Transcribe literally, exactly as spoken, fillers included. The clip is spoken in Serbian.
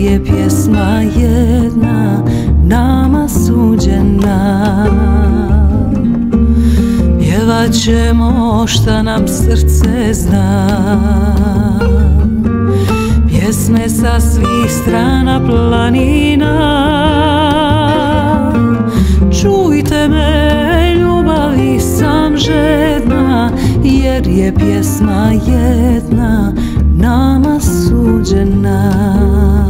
je pjesma jedna nama suđena. Pjevat ćemo šta nam srce zna, pjesme sa svih strana planina. Čujte me, ljubavi sam žedna, jer je pjesma jedna nama suđena.